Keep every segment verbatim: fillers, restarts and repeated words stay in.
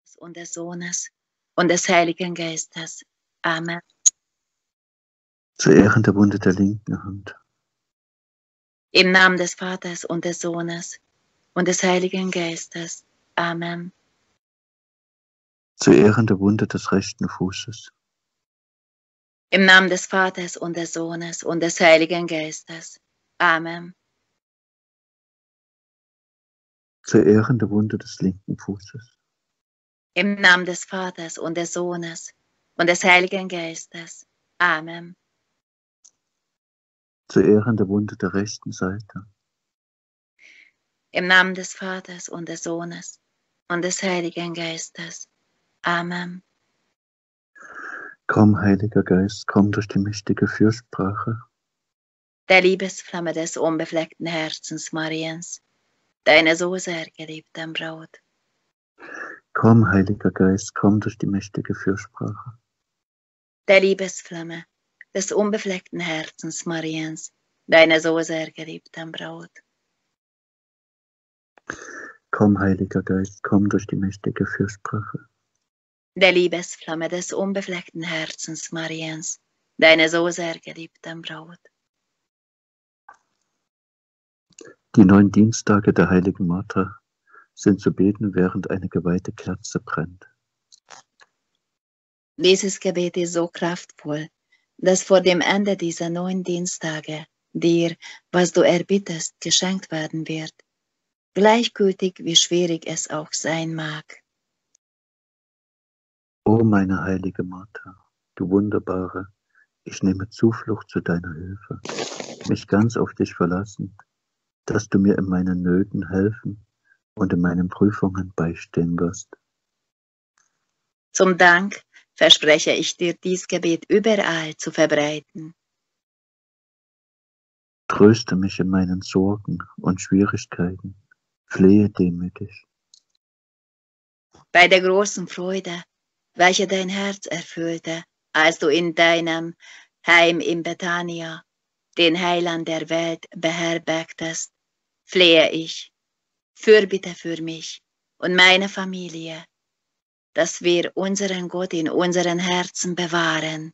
und des Sohnes und des Heiligen Geistes. Amen. Zu Ehren der Wunde der linken Hand. Im Namen des Vaters und des Sohnes und des Heiligen Geistes. Amen. Zu Ehren der Wunde des rechten Fußes. Im Namen des Vaters und des Sohnes und des Heiligen Geistes. Amen. Zu Ehren der Wunde des linken Fußes. Im Namen des Vaters und des Sohnes und des Heiligen Geistes. Amen. Zu Ehren der Wunde der rechten Seite. Im Namen des Vaters und des Sohnes und des Heiligen Geistes. Amen. Komm, Heiliger Geist, komm durch die mächtige Fürsprache. Der Liebesflamme des unbefleckten Herzens Mariens, deine so sehr geliebten Braut. Komm, Heiliger Geist, komm durch die mächtige Fürsprache. Der Liebesflamme des unbefleckten Herzens Mariens, deine so sehr geliebten Braut. Komm, Heiliger Geist, komm durch die mächtige Fürsprache. Der Liebesflamme des unbefleckten Herzens Mariens, deine so sehr geliebten Braut. Die neun Dienstage der heiligen Martha sind zu beten, während eine geweihte Kerze brennt. Dieses Gebet ist so kraftvoll, dass vor dem Ende dieser neun Dienstage dir, was du erbittest, geschenkt werden wird, gleichgültig wie schwierig es auch sein mag. O meine heilige Martha, du Wunderbare, ich nehme Zuflucht zu deiner Hilfe, mich ganz auf dich verlassen, dass du mir in meinen Nöten helfen und in meinen Prüfungen beistehen wirst. Zum Dank verspreche ich dir, dies Gebet überall zu verbreiten. Tröste mich in meinen Sorgen und Schwierigkeiten, flehe demütig. Bei der großen Freude, welche dein Herz erfüllte, als du in deinem Heim in Bethania den Heiland der Welt beherbergtest, flehe ich, fürbitte für mich und meine Familie, dass wir unseren Gott in unseren Herzen bewahren.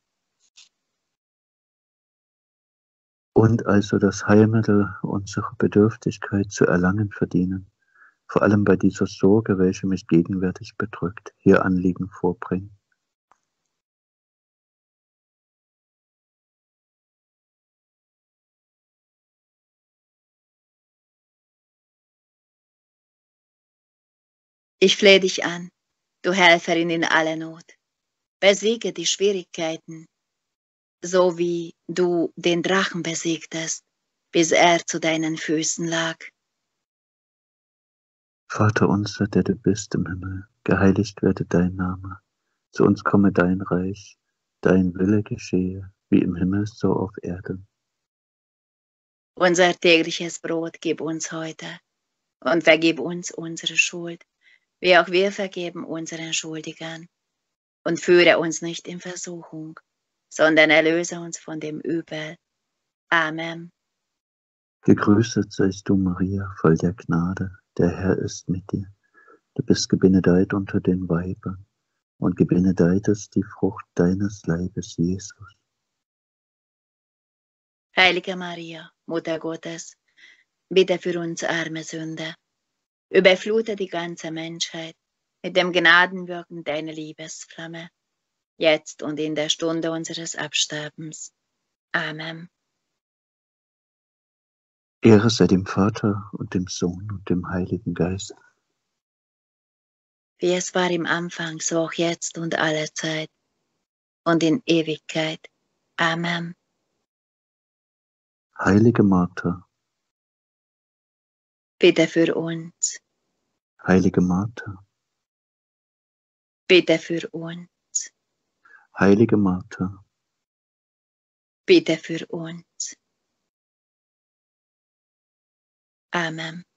Und also das Heilmittel unserer Bedürftigkeit zu erlangen verdienen, vor allem bei dieser Sorge, welche mich gegenwärtig bedrückt, hier Anliegen vorbringen. Ich flehe dich an, du Helferin in aller Not, besiege die Schwierigkeiten, so wie du den Drachen besiegtest, bis er zu deinen Füßen lag. Vater unser, der du bist im Himmel, geheiligt werde dein Name. Zu uns komme dein Reich, dein Wille geschehe, wie im Himmel so auf Erden. Unser tägliches Brot gib uns heute und vergib uns unsere Schuld, wie auch wir vergeben unseren Schuldigern. Und führe uns nicht in Versuchung, sondern erlöse uns von dem Übel. Amen. Gegrüßet seist du, Maria, voll der Gnade, der Herr ist mit dir. Du bist gebenedeit unter den Weibern, und gebenedeit ist die Frucht deines Leibes, Jesus. Heilige Maria, Mutter Gottes, bitte für uns arme Sünder, überflute die ganze Menschheit mit dem Gnadenwirken deiner Liebesflamme, jetzt und in der Stunde unseres Absterbens. Amen. Ehre sei dem Vater und dem Sohn und dem Heiligen Geist. Wie es war im Anfang, so auch jetzt und alle Zeit und in Ewigkeit. Amen. Heilige Martha, Bitte für uns. Heilige Martha, Bitte für uns. Heilige Martha, Bitte für uns. Amen.